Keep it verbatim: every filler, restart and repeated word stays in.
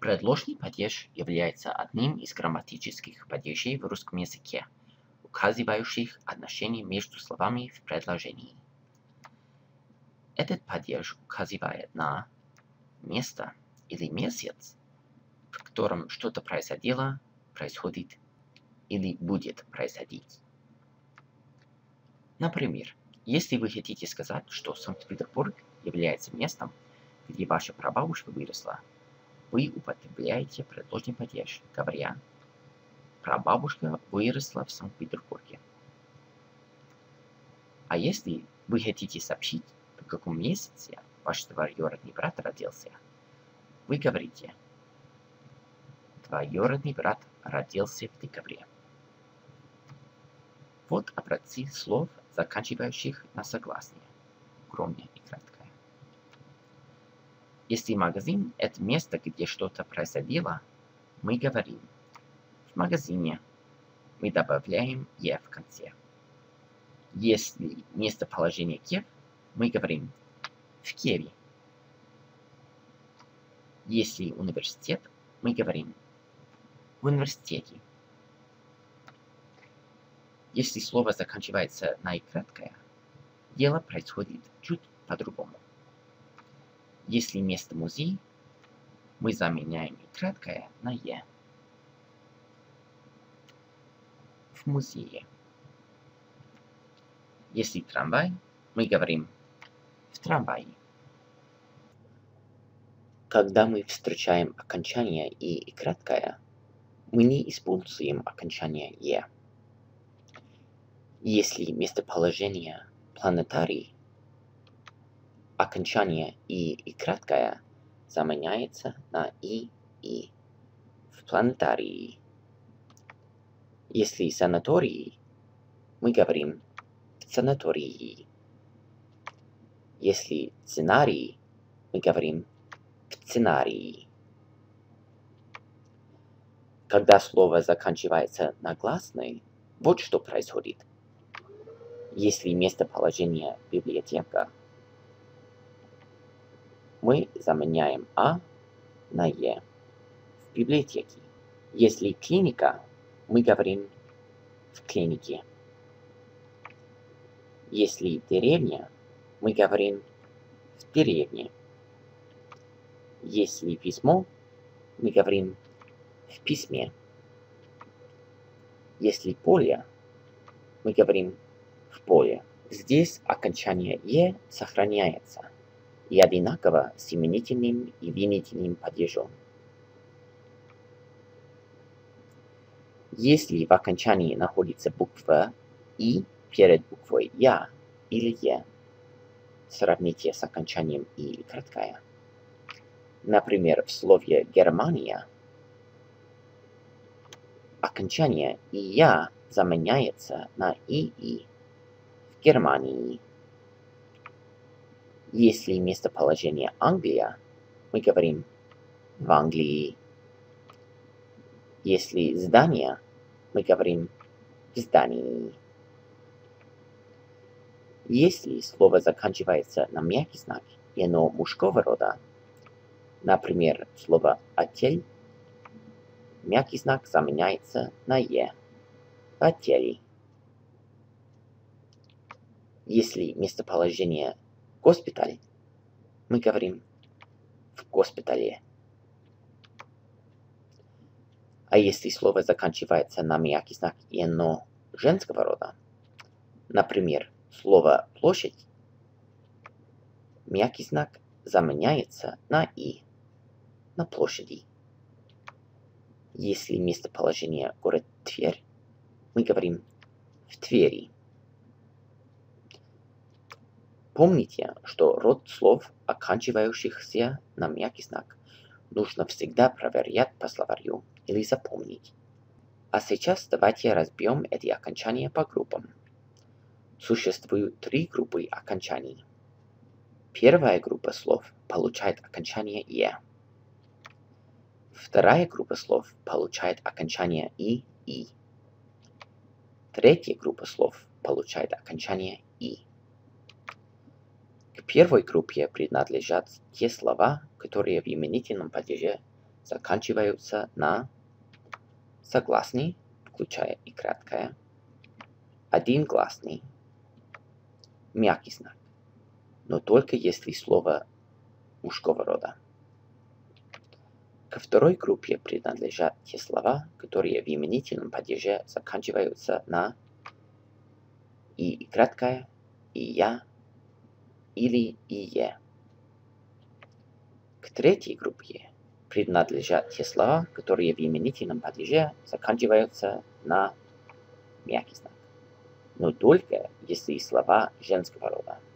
Предложный падеж является одним из грамматических падежей в русском языке, указывающих отношения между словами в предложении. Этот падеж указывает на место или месяц, в котором что-то происходило, происходит или будет происходить. Например, если вы хотите сказать, что Санкт-Петербург является местом, где ваша прабабушка выросла, вы употребляете предложный падеж, говоря: прабабушка выросла в Санкт-Петербурге. А если вы хотите сообщить, в каком месяце ваш двоюродный брат родился, вы говорите: двоюродный брат родился в декабре. Вот образцы слов, заканчивающих на согласные, кроме и краткое. Если магазин – это место, где что-то происходило, мы говорим: в магазине. Мы добавляем «е» в конце. Если местоположение Киев, мы говорим: в Киеве. Если университет, мы говорим: в университете. Если слово заканчивается на «и» краткое, дело происходит чуть по-другому. Если место музей, мы заменяем «и» краткое на «е». В музее. Если трамвай, мы говорим: в трамвае. Когда мы встречаем окончание «и» и краткое, мы не используем окончание «е». Если местоположение планетарий, окончание «и» и краткое заменяется на «и» и в планетарии. Если санаторий, мы говорим: в санатории. Если сценарий, мы говорим: в сценарии. Когда слово заканчивается на гласной, вот что происходит. Если местоположение библиотека, мы заменяем «а» на «е» в библиотеке. Если клиника, мы говорим: в клинике. Если деревня, мы говорим: в деревне. Если письмо, мы говорим: в письме. Если поле, мы говорим: в поле. Здесь окончание «е» сохраняется и одинаково с именительным и винительным падежом. Если в окончании находится буква «и» перед буквой «я» или «е», сравните с окончанием «и» или краткое. Например, в слове «Германия» окончание «и-я» заменяется на «и-и» в Германии. Если местоположение Англия, мы говорим: в Англии. Если здание, мы говорим: в здании. Если слово заканчивается на мягкий знак и оно мужского рода, например, слово «отель», мягкий знак заменяется на «е» в отеле. Если местоположение госпиталь, мы говорим: в госпитале. А если слово заканчивается на мягкий знак и оно женского рода, например, слово «площадь», мягкий знак заменяется на «и» на площади. Если местоположение город Тверь, мы говорим: в Твери. Помните, что род слов, оканчивающихся на мягкий знак, нужно всегда проверять по словарю или запомнить. А сейчас давайте разберем эти окончания по группам. Существуют три группы окончаний. Первая группа слов получает окончание «е». Вторая группа слов получает окончание «и», «и». Третья группа слов получает окончание «и». К первой группе принадлежат те слова, которые в именительном падеже заканчиваются на согласный, включая и краткое, один гласный, мягкий знак, но только если слово мужского рода. Ко второй группе принадлежат те слова, которые в именительном падеже заканчиваются на и краткое, и я или ие. К третьей группе принадлежат те слова, которые в именительном падеже заканчиваются на мягкий знак, но только если слова женского рода.